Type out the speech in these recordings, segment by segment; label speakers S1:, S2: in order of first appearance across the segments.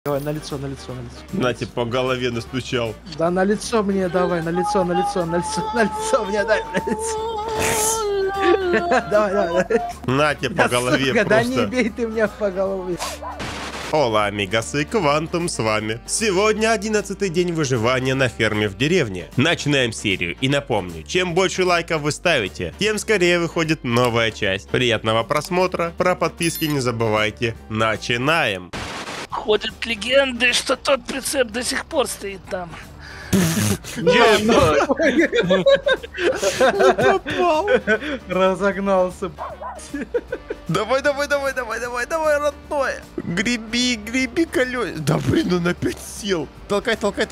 S1: Давай, на лицо, на лицо, на лицо.
S2: На, тебе по голове настучал.
S1: Да на лицо мне давай, на лицо, на лицо, на лицо, на лицо мне дай, на лицо. Давай, давай.
S2: На, тебе по голове просто.
S1: Да не бей ты меня по голове.
S2: Ола, амигасы, Квантум с вами. Сегодня 11-й день выживания на ферме в деревне. Начинаем серию. И напомню, чем больше лайков вы ставите, тем скорее выходит новая часть. Приятного просмотра, про подписки не забывайте. Начинаем.
S3: Ходят легенды, что тот прицеп до сих пор стоит там.
S1: Попал. Разогнался.
S2: Давай, родной. Греби колес. Да блин, он опять сел. Толкай.
S1: Толкай.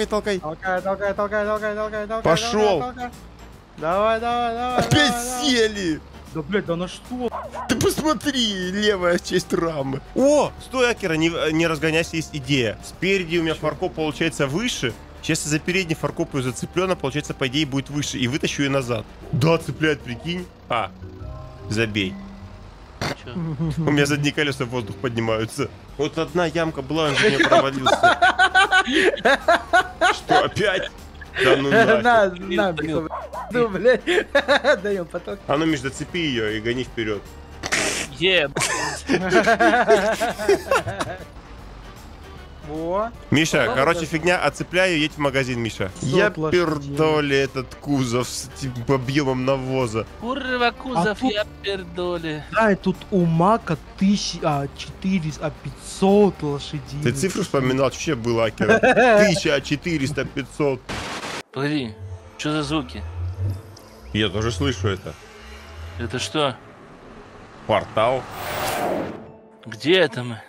S2: Пошел.
S1: Давай.
S2: Опять сели.
S1: Да, блядь, да на что?
S2: Ты посмотри, левая часть рамы. О, стой, Акера, не разгоняйся, есть идея. Спереди у меня фаркоп получается выше. Сейчас я за передний фаркоп ее зацеплю, она, получается, по идее, будет выше. И вытащу ее назад. Да, цепляет, прикинь. Забей.
S3: Чё?
S2: У меня задние колеса в воздух поднимаются. Вот одна ямка была, он же не провалился. Что, опять? Да ну нафиг.
S1: Ну, блядь. Даем поток.
S2: А ну, Миш, зацепи ее и гони вперед.
S1: Во.
S2: Миша, короче, фигня, отцепляю, едь в магазин, Миша. Я пердоли этот кузов с этим объемом навоза.
S3: Курва, кузов,
S1: тут-
S3: я пердоли.
S1: Да, и тут у Мака 500 лошадей.
S2: Ты цифру вспоминал, что вообще было, Акера? 1400, 500.
S3: Погоди, что за звуки?
S2: Я тоже слышу это.
S3: Это что?
S2: Портал?
S3: Где это мы?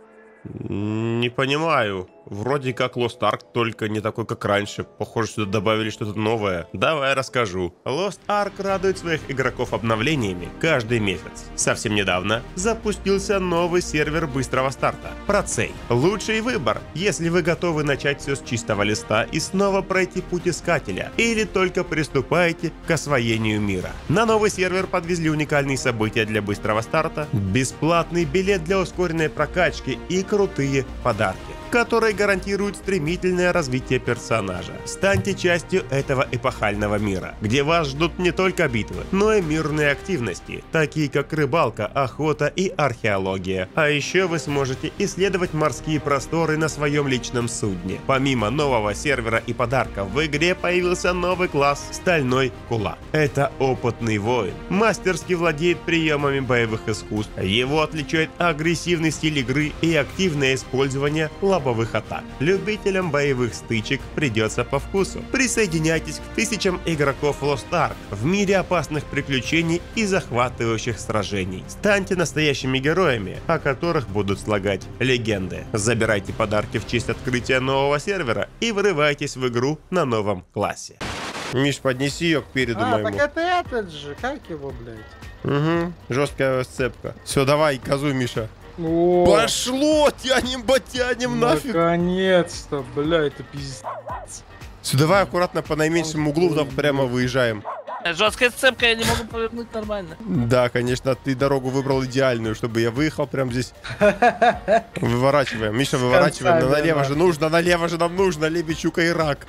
S2: Не понимаю. Вроде как Lost Ark, только не такой, как раньше. Похоже, сюда добавили что-то новое. Давай расскажу. Lost Ark радует своих игроков обновлениями каждый месяц. Совсем недавно запустился новый сервер быстрого старта. Процей. Лучший выбор, если вы готовы начать все с чистого листа и снова пройти путь искателя, или только приступаете к освоению мира. На новый сервер подвезли уникальные события для быстрого старта, бесплатный билет для ускоренной прокачки и крутые подарки, которые гарантируют стремительное развитие персонажа. Станьте частью этого эпохального мира, где вас ждут не только битвы, но и мирные активности, такие как рыбалка, охота и археология. А еще вы сможете исследовать морские просторы на своем личном судне. Помимо нового сервера и подарков, в игре появился новый класс – Стальной Кулак. Это опытный воин, мастерски владеет приемами боевых искусств. Его отличает агрессивный стиль игры и активное использование лобовых атак. Любителям боевых стычек придется по вкусу. Присоединяйтесь к тысячам игроков Lost Ark в мире опасных приключений и захватывающих сражений. Станьте настоящими героями, о которых будут слагать легенды. Забирайте подарки в честь открытия нового сервера и врывайтесь в игру на новом классе. Миш, поднеси ее к переду моему.
S1: Так это этот же, как его, блядь?
S2: Угу, жесткая сцепка. Все, давай, газуй, Миша.
S1: О,
S2: Пошло, тянем нафиг.
S1: наконец-то, бля, это пиздец.
S2: Все, давай аккуратно по наименьшему углу, так прямо выезжаем.
S3: Жесткая сцепка, я не могу повернуть нормально.
S2: Да, конечно, ты дорогу выбрал идеальную, чтобы я выехал прямо здесь. Выворачиваем, Миша, выворачиваем.
S1: конца,
S2: Налево
S1: да,
S2: же нужно, налево же нам нужно, Лебедчука и рак.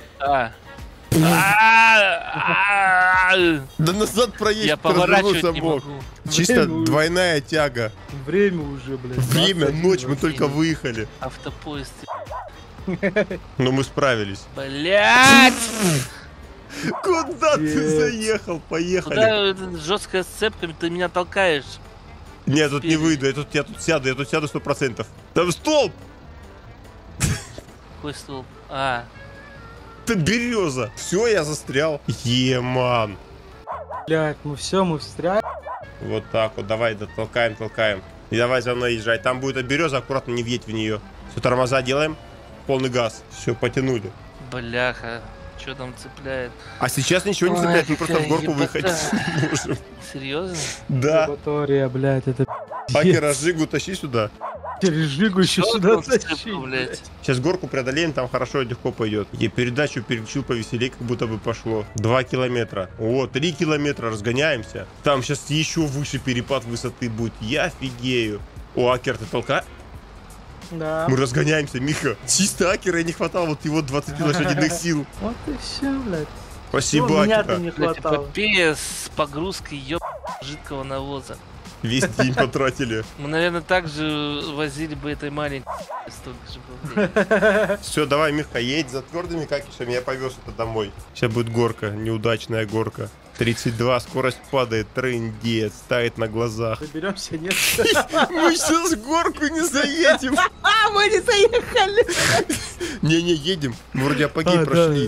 S2: Да назад проедь,
S3: Я поворачивать не
S2: мог.
S3: могу.
S2: Чисто
S1: Время
S2: двойная тяга.
S1: Время уже, блядь.
S2: Время,
S1: 21,
S2: ночь, мы только выехали.
S3: Автопоезд.
S2: Но мы справились.
S3: Блять!
S2: Куда ты
S1: Нет.
S2: заехал? Поехали.
S3: Куда эта жесткая сцепка, ты меня толкаешь?
S2: Нет, тут не
S3: Спереди.
S2: выйду, я тут сяду 100%. Там столб!
S3: Какой столб?
S2: Это береза. Все, я застрял. Еман.
S1: Блядь, ну все, мы встряли.
S2: Вот так вот, давай, да, толкаем. И давай за мной езжай. Там будет береза, аккуратно не въедь в нее. Все, тормоза делаем. Полный газ. Все, потянули.
S3: Бляха, что там цепляет?
S2: А сейчас ничего не
S3: Ой,
S2: цепляет, мы просто в
S3: какая
S2: горку выехать
S3: ебота.
S2: не можем.
S3: Серьезно?
S2: Да.
S1: Лаборатория, блядь, это
S2: Акера, Жигу тащи сюда.
S1: через Жигу еще
S3: Что
S1: сюда
S3: там цепка,
S1: тащить,
S3: блядь?
S2: Сейчас горку преодолеем, там хорошо и легко пойдет. Я передачу переключил повеселее, как будто бы пошло. 2 километра. О, 3 километра, разгоняемся. Там сейчас еще выше перепад высоты будет. Я офигею. О, Акер, ты толка?
S1: Да.
S2: Мы разгоняемся, Миха. Чисто Акера не хватало, вот его 20 лошадиных сил.
S1: Вот и все, блядь.
S2: Спасибо,
S1: Меня-то
S2: Акера.
S1: не
S3: Блядь,
S1: хватало.
S3: эпопея с погрузкой жидкого навоза.
S2: Весь день потратили.
S3: Мы, наверное, также возили бы этой маленькой столько же было времени.
S2: Все, давай, Миха, едь за твердыми какишами, я повез это домой. Сейчас будет горка, неудачная горка. 32, скорость падает, трындец, тает на глазах.
S1: Доберемся, нет?
S2: Мы сейчас горку не заедем.
S1: А, мы не заехали!
S2: Не-не, едем. Мы вроде апогей прошли.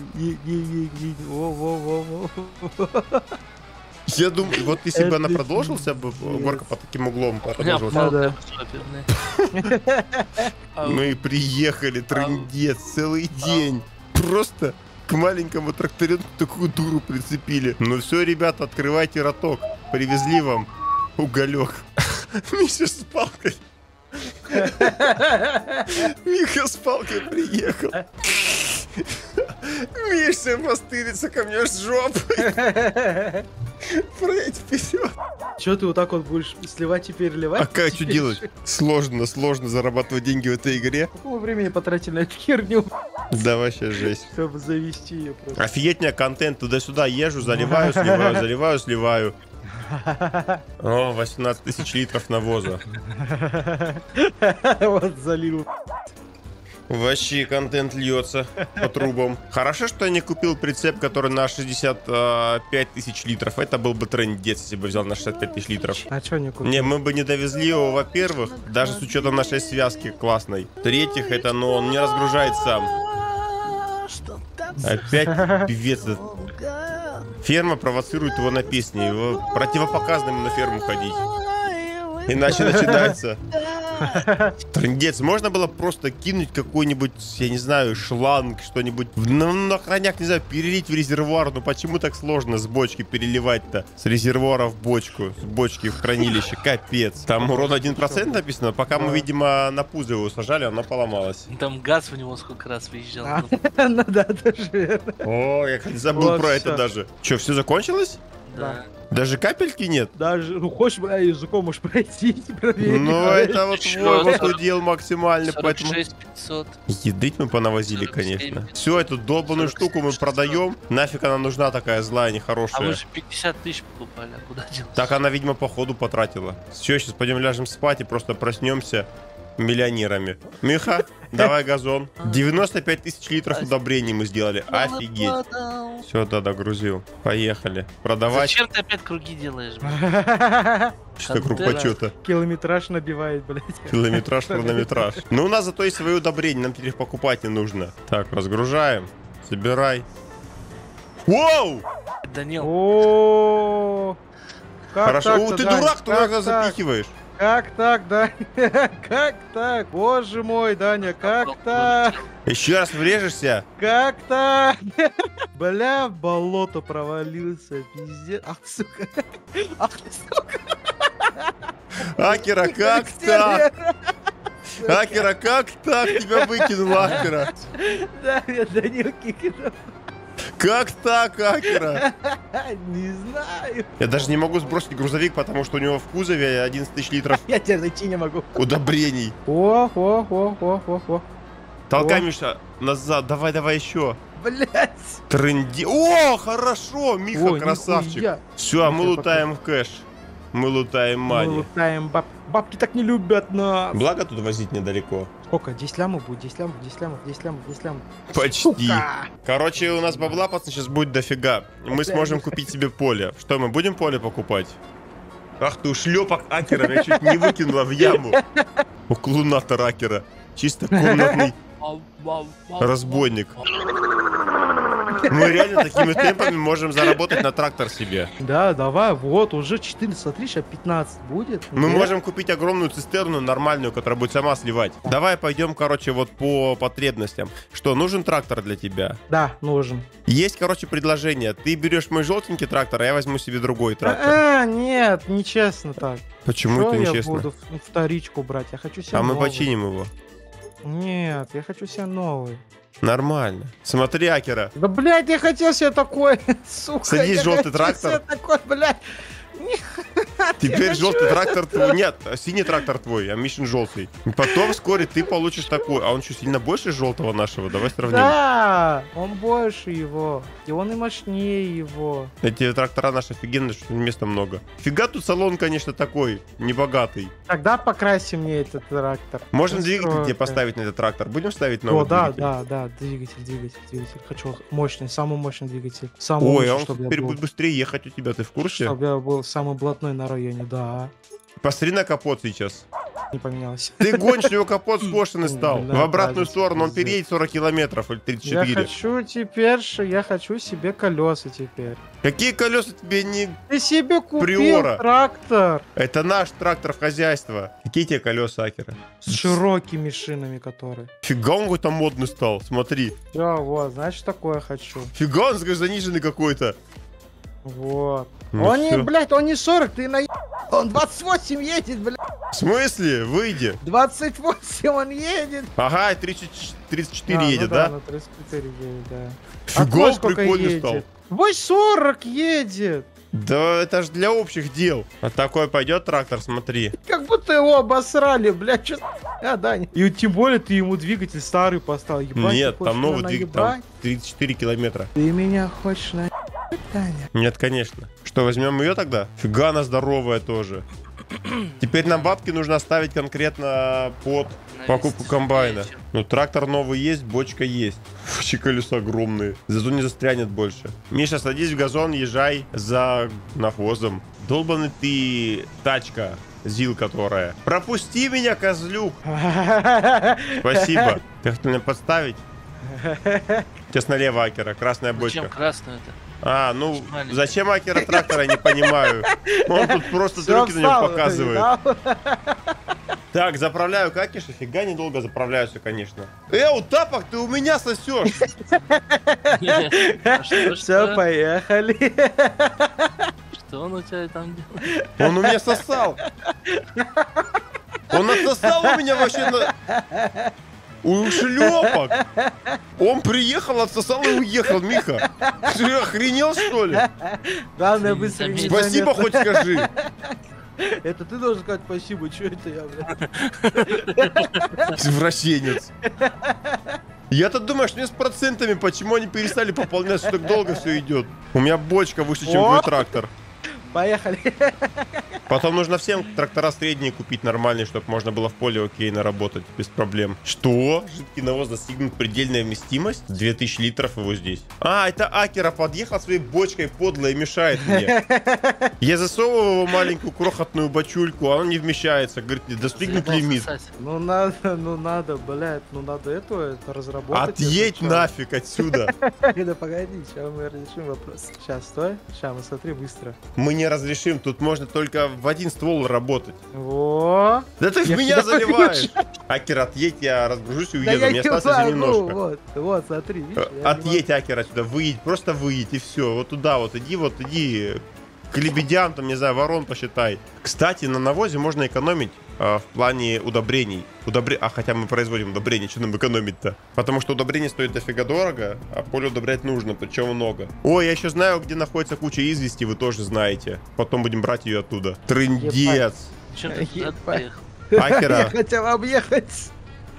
S1: Во-во-во-во.
S2: Я думаю, вот если бы она продолжился бы, горка под таким углом
S3: У меня
S2: продолжилась.
S3: палка
S1: да.
S3: особенная.
S2: Мы приехали, трындец, целый день. Просто к маленькому тракторенку такую дуру прицепили. Ну все, ребята, открывайте роток. Привезли вам уголек. Миша с палкой. Миха с палкой приехал. Миша постырится ко мне с жопой. Пройдь вперед.
S1: Че ты вот так вот будешь сливать и переливать?
S2: А как что делать? Сложно зарабатывать деньги в этой игре.
S1: Какого времени потратили на эту херню,
S2: Да, вообще жесть.
S1: чтобы завести ее просто?
S2: Офигеть мне контент, туда-сюда езжу, заливаю, сливаю. О, 18 тысяч литров навоза.
S1: Вот залил.
S2: Вообще контент льется по трубам. Хорошо, что я не купил прицеп, который на 65 тысяч литров. Это был бы трындец, если бы взял на 65 тысяч литров.
S1: А чё не купил?
S2: Не, мы бы не довезли его, во-первых, даже с учетом нашей связки классной. В-третьих, это, но он не разгружает сам. Опять певец. Ферма провоцирует его на песни. Его противопоказано ему на ферму ходить. Иначе начинается. Трындец, можно было просто кинуть какой-нибудь, я не знаю, шланг, что-нибудь, на хроняк, не знаю, перелить в резервуар. Ну почему так сложно с бочки переливать-то? С резервуара в бочку, с бочки в хранилище, капец. Там урон 1% написано, пока мы, видимо, на пузо его сажали, оно поломалось.
S3: Там газ в него сколько раз выезжал.
S1: Ну да, тоже верно.
S2: О, я забыл
S1: Вот
S2: про
S1: всё.
S2: это даже. Че, все закончилось?
S3: Да.
S2: Даже капельки нет?
S1: Даже, ну хочешь, бля, языком можешь пройти, проверить.
S2: Ну, это вот
S3: Чё,
S2: мой
S3: 40,
S2: удел максимальный, поэтому...
S3: 46 500.
S2: Едыть мы понавозили,
S3: 47.
S2: конечно. Все, эту долбанную
S3: 47
S2: штуку мы
S3: 600.
S2: продаем. Нафиг она нужна такая злая,
S3: А
S2: нехорошая.
S3: вы же 50 тысяч покупали, а куда делать?
S2: Так она, видимо, по ходу потратила. Все, сейчас пойдем ляжем спать и просто проснемся миллионерами. Миха, давай газон. 95 тысяч литров удобрений мы сделали. Офигеть. Все, да, догрузил. Поехали. Продавать.
S3: Зачем ты опять круги делаешь, блядь?
S2: Что круг
S3: Контейнер.
S2: почета.
S1: Километраж набивает, блядь.
S2: Километраж, хронометраж. Ну, у нас зато есть свои удобрения, нам теперь их покупать не нужно. Так, разгружаем. Собирай. Воу!
S3: Данил,
S1: О, как
S2: Хорошо.
S1: так-то,
S2: О, ты
S1: Дань?
S2: дурак, ты
S1: Как
S2: иногда
S1: так?
S2: запихиваешь.
S1: Как так, Даня? Как так? Боже мой, Даня, как так?
S2: Еще раз врежешься.
S1: Как так? Бля, в болото провалился, пиздец. Ах, сука. Ах, ты, сука.
S2: Акера, как так? Акера, как так тебя выкинул, Акера?
S1: Да, я Данил кикнул.
S2: Как так, Акера?
S1: Не знаю.
S2: Я даже не могу сбросить грузовик, потому что у него в кузове 11 тысяч литров
S1: Я тебя найти не могу.
S2: удобрений.
S1: О.
S2: Толкай,
S1: О.
S2: Миша, назад. Давай, давай еще.
S1: Блять.
S2: Трынди. О, хорошо, Миха,
S1: О,
S2: красавчик.
S1: нихуя.
S2: Все, мы
S1: Миша,
S2: лутаем кэш. Мы лутаем
S1: Мы
S2: мани.
S1: лутаем бабки так не любят нас.
S2: Благо тут возить недалеко.
S1: Сколько? 10 лямов будет? 10 лямов, 10 лямов, 10 лямов, 10 лямов.
S2: Почти.
S1: Сука!
S2: Короче, у нас бабла, пацаны, сейчас будет дофига. Мы сможем купить себе поле. Что, мы будем поле покупать? Ах ты, ушлепок Акера, меня чуть не выкинула в яму. Уклунатор Акера. Чисто комнатный разбойник. Мы реально такими темпами можем заработать на трактор себе.
S1: Да, давай, вот, уже 4, смотри, сейчас 15 будет.
S2: Мы
S1: Нет?
S2: можем купить огромную цистерну нормальную, которая будет сама сливать. Давай пойдем, короче, вот по потребностям. Что, нужен трактор для тебя?
S1: Да, нужен.
S2: Есть, короче, предложение. Ты берешь мой желтенький трактор, а я возьму себе другой трактор.
S1: Нет, нечестно так.
S2: Почему
S1: Что
S2: это
S1: я
S2: нечестно?
S1: буду вторичку брать? Я хочу себе
S2: А мы
S1: новый.
S2: починим его.
S1: Нет, я хочу себе новый.
S2: Нормально. Смотри, Акера.
S1: Да, блядь, я хотел себе такой, сука.
S2: Садись,
S1: я
S2: желтый
S1: хотел
S2: трактор.
S1: себе такой, блядь. Не-
S2: Теперь желтый трактор твой. Нет, синий трактор твой, а Мишин желтый. Потом вскоре ты получишь такой. А он что, сильно больше желтого нашего? Давай сравним.
S1: Да, он больше его. И он и мощнее его.
S2: Эти трактора наши офигенные, что места много. Фига тут салон, конечно, такой, небогатый.
S1: Тогда покраси мне этот трактор.
S2: Можно двигатель тебе
S1: Настройка.
S2: поставить на этот трактор? Будем ставить новый
S1: О, да,
S2: двигатель?
S1: да, двигатель. Хочу мощный, самый мощный двигатель. Самый
S2: Ой,
S1: лучший,
S2: а он
S1: чтобы я
S2: теперь
S1: был.
S2: будет быстрее ехать у тебя, ты в курсе?
S1: Чтобы я был самый блатной на районе, да.
S2: Посмотри на капот сейчас.
S1: Не поменялось.
S2: Ты гонишь, у него капот скошенный стал.
S1: Да,
S2: В обратную
S1: да,
S2: сторону он
S1: пиздец.
S2: переедет 40 километров или
S1: Я
S2: 34.
S1: я хочу себе колеса теперь.
S2: Какие колеса тебе не...
S1: Ты себе купил
S2: Приора.
S1: трактор
S2: Это наш трактор хозяйства. Какие тебе колеса, Акера?
S1: с широкими шинами, которые.
S2: Фига он какой-то модный стал, смотри.
S1: Все, вот, значит, такое хочу.
S2: Фига он, скажи, заниженный какой-то.
S1: Вот.
S2: Ну
S1: он
S2: всё.
S1: не, блядь, он не 40, ты на... Он 28 едет, блядь.
S2: В смысле? Выйди.
S1: 28 он едет.
S2: Ага, 34
S1: А,
S2: едет,
S1: ну
S2: да?
S1: на 34 едет, да.
S2: Фига
S1: твой
S2: он
S1: сколько
S2: прикольный
S1: едет?
S2: стал.
S1: Твой 40 едет.
S2: Да это же для общих дел. А такой пойдет трактор, смотри.
S1: Как будто его обосрали, блядь, что Дань. И тем более ты ему двигатель старый поставил, ебать.
S2: Нет,
S1: ты
S2: там
S1: хочешь
S2: новый
S1: меня
S2: двигатель,
S1: наебать?
S2: там 34 километра.
S1: Ты меня хочешь на Таня?
S2: Нет, конечно. Что, возьмем ее тогда? Фига она здоровая тоже. Теперь нам бабки нужно оставить конкретно под покупку комбайна. Ну, трактор новый есть, бочка есть. Вообще колеса огромные. Зато не застрянет больше. Миша, садись в газон, езжай за навозом. Долбаный ты тачка, ЗИЛ которая. Пропусти меня, козлюк. Спасибо. Ты хотел меня подставить? Сейчас налево, Акера, красная
S3: Зачем
S2: бочка.
S3: красную-то?
S2: А, ну,
S3: Маленький.
S2: зачем Акера трактора, не понимаю. Он тут просто руки на него показывает. Так, заправляю какиша, фига недолго заправляюся, конечно. у тапок, ты у меня сосешь.
S3: А что,
S1: Все,
S3: что?
S1: поехали.
S3: Что он у тебя там делает?
S2: Он у меня сосал. Он отсосал у меня вообще на... У шлепок. Он приехал, отсосал и уехал, Миха. Ты охренел, что ли?
S1: Главное, быстро не
S2: Спасибо
S1: заметно.
S2: хоть скажи.
S1: Это ты должен сказать спасибо, что это я, блядь.
S2: Извращенец. Я-то думаю, что не с процентами, почему они перестали пополнять, что так долго все идет. У меня бочка выше, чем твой трактор.
S1: Поехали.
S2: Потом нужно всем трактора средние купить нормальные, чтобы можно было в поле окейно работать без проблем. Что? Жидкий навоз достигнут предельная вместимость? 2000 литров его здесь. А, это Акера подъехал своей бочкой подло и мешает мне. Я засовываю его маленькую крохотную бочульку, а он не вмещается. Говорит, достигнут
S3: Заебал
S2: лимит.
S3: сосать.
S1: Ну надо, блядь, ну надо это разработать.
S2: Отъедь
S1: это, чё.
S2: нафиг отсюда.
S1: Да погоди, сейчас мы разрешим вопрос. Сейчас, стой. Сейчас, мы смотри быстро.
S2: Мы не разрешим, тут можно только в один ствол работать.
S1: Во.
S2: Да ты в
S1: Я
S2: меня
S1: тебя
S2: заливаешь. Акер, отъедь, я разгружусь и
S1: Да
S2: уеду.
S1: я
S2: Мне
S1: не
S2: осталось совсем
S1: могу,
S2: немножко.
S1: вот, смотри, видишь? я не
S2: Отъедь, Акер, отсюда, выедь, просто выедь, и все. Вот туда вот иди к лебедям, там, не знаю, ворон посчитай. Кстати, на навозе можно экономить в плане удобрений. Хотя мы производим удобрения, что нам экономить-то? Потому что удобрение стоит дофига дорого, а поле удобрять нужно, причем много. Ой, я еще знаю, где находится куча извести, вы тоже знаете. Потом будем брать ее оттуда. Трындец.
S3: Зачем ты туда
S1: Ебать.
S3: поехал?
S1: Я
S2: Акера,
S1: хотел объехать.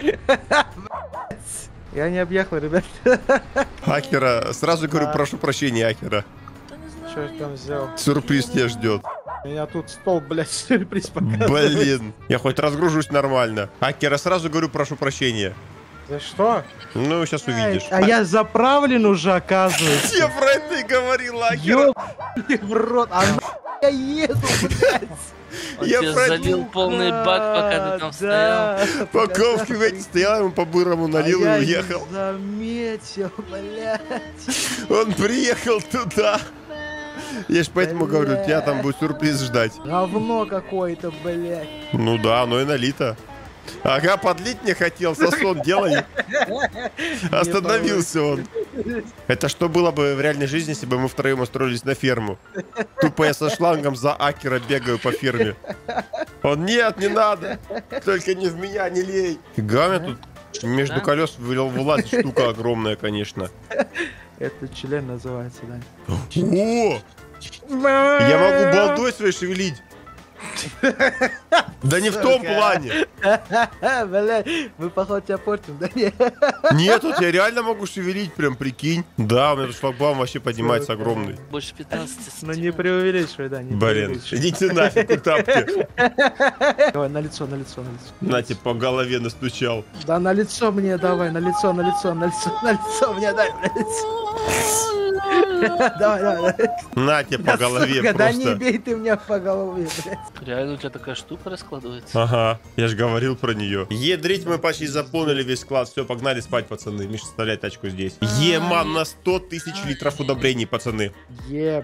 S1: Я не объехал, ребят.
S2: Акера, сразу говорю,
S1: Да.
S2: прошу прощения, Акера.
S3: Да не знаю.
S1: Что ж там взял?
S2: Сюрприз тебя ждет.
S1: Меня тут стол, блядь, сюрприз показывает.
S2: Блин, я хоть разгружусь нормально. Акера, сразу говорю, прошу прощения.
S1: За что?
S2: Ну, сейчас увидишь.
S1: А я заправлен уже, оказывается.
S2: Я про это и говорил, Акера.
S1: Ёбаный в рот, а я еду, блядь.
S3: Он
S2: Я
S3: тебе
S2: про-
S3: залил полный бак, пока ты там стоял.
S1: Да,
S2: Пока в кювете стоял, ему по-бырому налил
S1: а
S2: и
S1: я
S2: уехал.
S1: не заметил, блядь.
S2: Он приехал туда. Я ж поэтому говорю, тебя там будет сюрприз ждать.
S1: Говно какое-то, блядь.
S2: Ну да, оно и налито. Ага, подлить не хотел, сосон делай. Остановился он. Это что было бы в реальной жизни, если бы мы втроем устроились на ферму? Тупо я со шлангом за Акера бегаю по ферме. Он, нет, не надо. Только не в меня, не лей. Фига, у меня тут между
S3: Да?
S2: колес вылазит штука огромная, конечно.
S1: Это член называется, да.
S2: О! Я могу балдой своей шевелить. Да не в том плане.
S1: Блядь, мы, походу, тебя портим, да нет?
S2: Нет, вот я реально могу шевелить, прям прикинь. Да, у меня тут шлагбаум вообще поднимается огромный.
S3: Больше 15
S1: Ну не преувеличивай, да, не
S2: Блин,
S1: преувеличивай.
S2: идите нафиг, у тапки.
S1: Давай, на лицо, на лицо, на лицо.
S2: Нате, по голове настучал.
S1: Да на лицо мне давай, на лицо, на лицо, на лицо, на лицо мне дай, на лицо. Давай, давай, давай.
S2: Нате, по голове
S1: Сука, да не
S2: просто.
S1: бей ты меня по голове, блядь.
S3: Реально у тебя такая штука раскладывается?
S2: Ага, я же говорил про нее. Едрить, мы почти заполнили весь склад. Все, погнали спать, пацаны. Миша, оставляй тачку здесь. Еман, на 100 тысяч литров удобрений, пацаны.
S1: Ебать.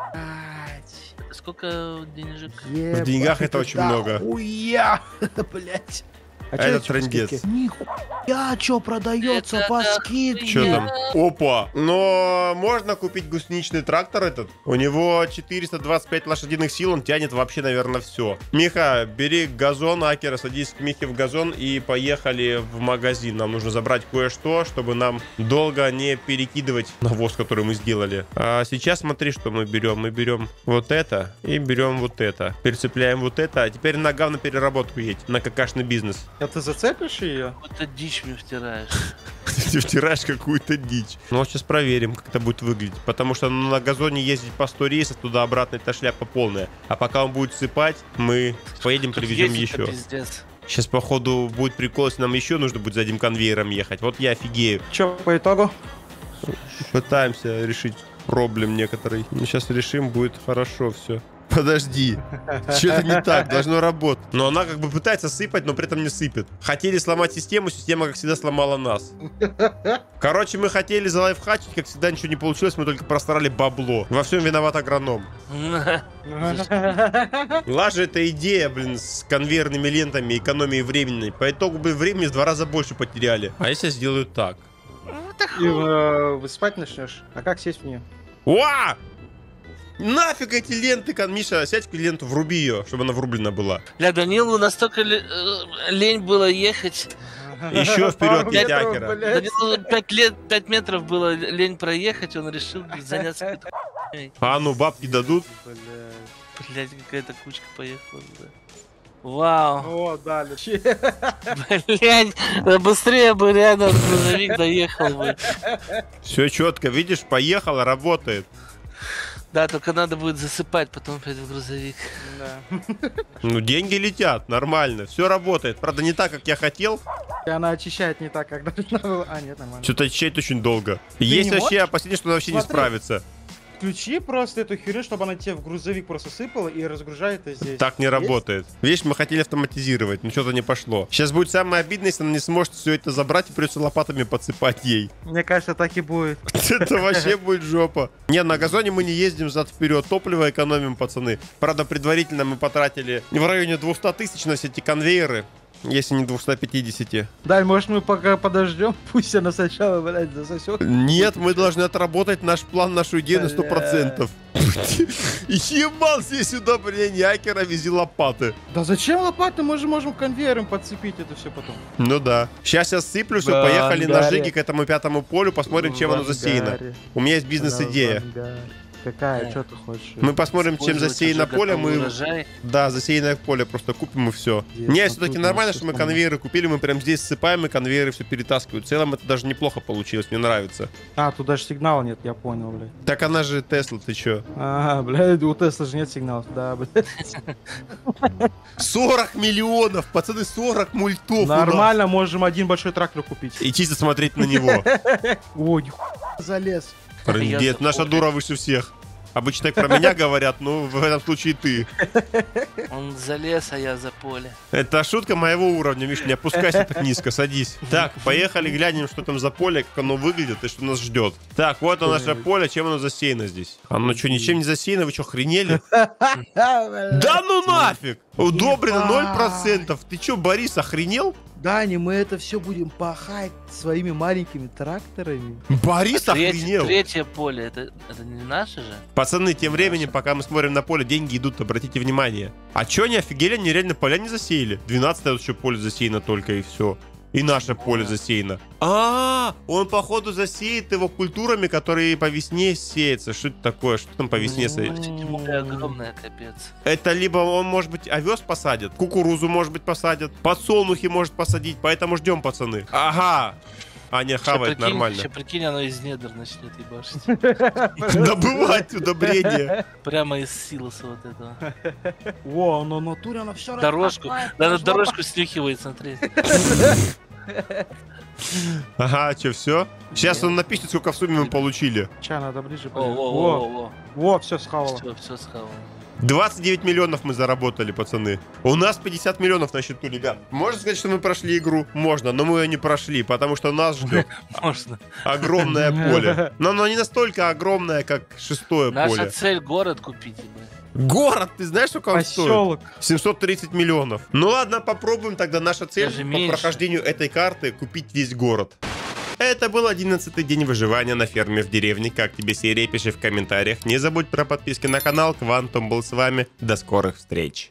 S3: Сколько денежек?
S2: В деньгах это очень много.
S1: Хуя, блядь.
S2: А
S1: чё
S2: это
S1: эти по
S2: трындец.
S1: скидке? Нихуя, чё продается
S3: Это
S1: по
S3: да,
S1: скидке?
S2: Че там? Опа! Но можно купить гусеничный трактор этот. У него 425 лошадиных сил, он тянет вообще, наверное, все. Миха, бери газон, Акера, садись к Михе в газон и поехали в магазин. Нам нужно забрать кое-что, чтобы нам долго не перекидывать навоз, который мы сделали. А сейчас смотри, что мы берем. Мы берем вот это и берем вот это. Перецепляем вот это, а теперь на говнопереработку едь, на какашный бизнес.
S1: А ты зацепишь ее?
S3: Какую-то дичь мне втираешь.
S2: Ты втираешь какую-то дичь. Ну вот сейчас проверим, как это будет выглядеть. Потому что на газоне ездить по 100 рейсов туда-обратно, это шляпа полная. А пока он будет сыпать, мы поедем,
S3: Тут
S2: привезем
S3: ездить-то
S2: еще.
S3: пиздец.
S2: Сейчас, походу, будет прикол, если нам еще нужно будет за одним конвейером ехать. Вот я офигею.
S1: Чё по итогу?
S2: Пытаемся решить проблем некоторый. Но сейчас решим, будет хорошо все. Подожди, что-то не так, должно работать. Но она как бы пытается сыпать, но при этом не сыпет. Хотели сломать систему, система, как всегда, сломала нас. Короче, мы хотели залайфхачить, как всегда, ничего не получилось, мы только просрали бабло. Во всем виноват агроном. Лажа — это идея, блин, с конвейерными лентами, экономией времени. По итогу, блин, времени в 2 раза больше потеряли. А если я сделаю так?
S1: И спать начнешь? А как сесть в нее?
S2: Уа! Нафиг эти ленты, Миша, сядь в ленту, вруби ее, чтобы она врублена была.
S3: Бля, Данилу настолько лень было ехать.
S2: Еще вперед,
S1: Пару
S2: едь,
S1: метров,
S2: Акера.
S1: блядь.
S3: Данилу 5 метров было лень проехать, он решил заняться какой-то хуйней.
S2: А ну, бабки дадут?
S3: Блять, какая-то кучка поехала. Да. Вау.
S1: О, дальше.
S3: Блять, быстрее бы реально грузовик доехал бы.
S2: Все четко, видишь, поехала, работает.
S3: Да, только надо будет засыпать потом опять в грузовик.
S1: Да.
S2: Ну, деньги летят, нормально, все работает. Правда, не так, как я хотел.
S1: И она очищает не так, как должна была. А, нет, нормально.
S2: Что-то очищать очень долго. Есть
S1: не
S2: вообще опасение, что она вообще не
S1: Смотри.
S2: справится.
S1: Включи просто эту херню, чтобы она тебе в грузовик просто сыпала и разгружает это здесь.
S2: Так не
S1: Есть?
S2: работает. Видишь, мы хотели автоматизировать, но что-то не пошло. Сейчас будет самое обидное, если она не сможет все это забрать и придется лопатами подсыпать ей.
S1: Мне кажется, так и будет.
S2: Это вообще будет жопа. Не, на газоне мы не ездим зад-вперед, топливо экономим, пацаны. Правда, предварительно мы потратили в районе 200 тысяч на все эти конвейеры, если не 250.
S1: Да, может мы пока подождем, пусть она сначала, блядь, засосет.
S2: Нет, мы должны отработать наш план, нашу идею на 100%. Ебал здесь удобрение, Акера, вези лопаты.
S1: Да зачем лопаты? Мы же можем конвейером подцепить это все потом.
S2: Ну да. Сейчас я сыплю, все,
S1: В
S2: поехали на
S1: ангаре.
S2: жиги к этому 5-му полю, посмотрим, чем оно засеяно. У меня есть бизнес-идея.
S1: Какая? Что ты хочешь?
S2: Мы посмотрим, чем
S3: Использовать
S2: засеяно
S3: уже
S2: поле,
S3: готовый
S2: мы...
S3: урожай.
S2: Да, засеянное поле просто купим и все.
S1: Есть,
S2: Не,
S1: а
S2: все-таки
S1: тут
S2: нормально,
S1: у нас
S2: что мы
S1: система.
S2: конвейеры купили, мы прям здесь ссыпаем, и конвейеры все перетаскивают. В целом это даже неплохо получилось, мне нравится.
S1: А, тут даже сигнала нет, я понял, блядь.
S2: Так она же Тесла, ты чё?
S1: Ага, блядь, у Тесла же нет сигналов, да, блядь.
S2: 40 миллионов, пацаны, 40 мультов у нас.
S1: Нормально, можем один большой трактор купить.
S2: И чисто смотреть на него.
S1: Ой, нихуя залез.
S2: Нет, наша дура выше всех. Обычно так про меня говорят, но в этом случае ты.
S3: Он залез, а я за поле.
S2: Это шутка моего уровня, Миш, не опускайся так низко, садись. Так, поехали, глянем, что там за поле, как оно выглядит и что нас ждет. Так, вот оно наше поле, чем оно засеяно здесь? Оно что, ничем не засеяно? Вы что, охренели? Да ну нафиг! Удобрено 0%. Ты что, Борис, охренел?
S1: Дани, мы это все будем пахать своими маленькими тракторами.
S2: Борис охренел.
S3: Третье поле, это не наше же?
S2: Пацаны, тем временем, пока мы смотрим на поле, деньги идут, обратите внимание. А чё, они офигели, они реально поля не засеяли? 12-е вот еще поле засеяно только и все. И наше поле засеяно. Он, походу, засеет его культурами, которые по весне сеются. Что это такое? Что там по весне сеется?
S3: Море огромное, капец.
S2: Это либо он, может быть, овес посадит, кукурузу, может быть, посадит, подсолнухи может посадить, поэтому ждем, пацаны. Ага. Аня хавает нормально.
S3: Сейчас прикинь, оно из недр начнет ебашить.
S2: Добывать удобрения.
S3: Прямо из силоса вот этого.
S1: О, оно в натуре, оно все
S3: Дорожку. Да, дорожку снюхивает, смотри.
S2: Ага, что, все? Сейчас он напишет, сколько в сумме мы получили.
S1: Ча, надо ближе.
S3: Во,
S1: все схавало.
S3: все схавало.
S2: 29 миллионов мы заработали, пацаны. У нас 50 миллионов на счету, ребят. Можно сказать, что мы прошли игру? Можно, но мы ее не прошли, потому что нас ждет
S3: Можно.
S2: огромное поле. Но оно не настолько огромное, как шестое
S3: Наша
S2: поле.
S3: цель город купить, ебать.
S2: Город, ты знаешь, сколько он стоит?
S1: Поселок.
S2: 730 миллионов. Ну ладно, попробуем тогда. Наша цель
S3: Даже
S2: по
S3: меньше.
S2: прохождению этой карты купить весь город. Это был 11-й день выживания на ферме в деревне. Как тебе серия, пиши в комментариях. Не забудь про подписки на канал. Квантум был с вами. До скорых встреч.